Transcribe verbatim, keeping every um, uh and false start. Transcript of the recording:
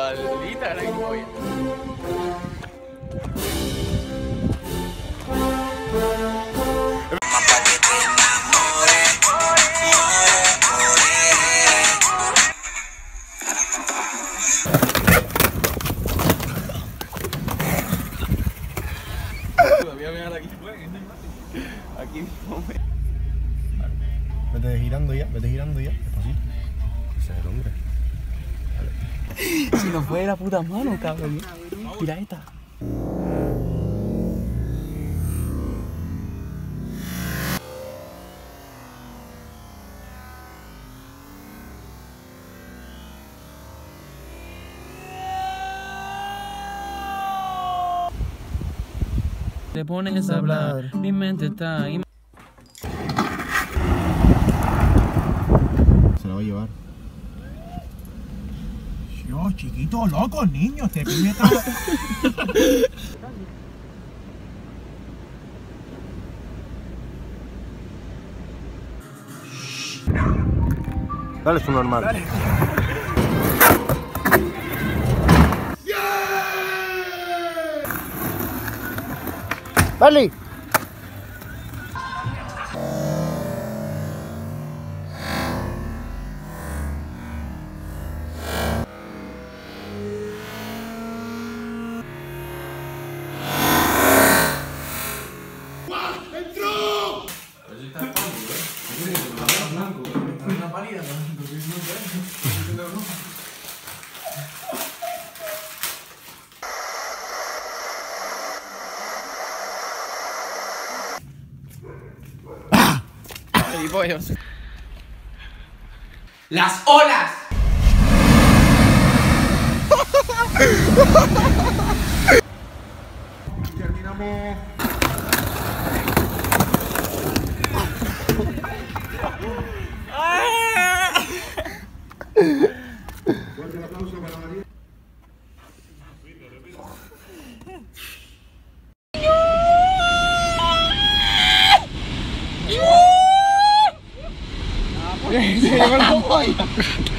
al Instagram y voy. Aquí mismo. Vete girando ya, vete girando ya, despacito. Ese es el hombre. Si no fue de la puta mano, cabrón. Mira esta. Te pones a hablar, mi mente está ahí. Se la va a llevar. Yo, chiquito, loco, niño, te pide tal. Dale su normal. Dale. Dale. ¡Las olas! Terminamos. Fuerte el aplauso para María. Se llevó la polla.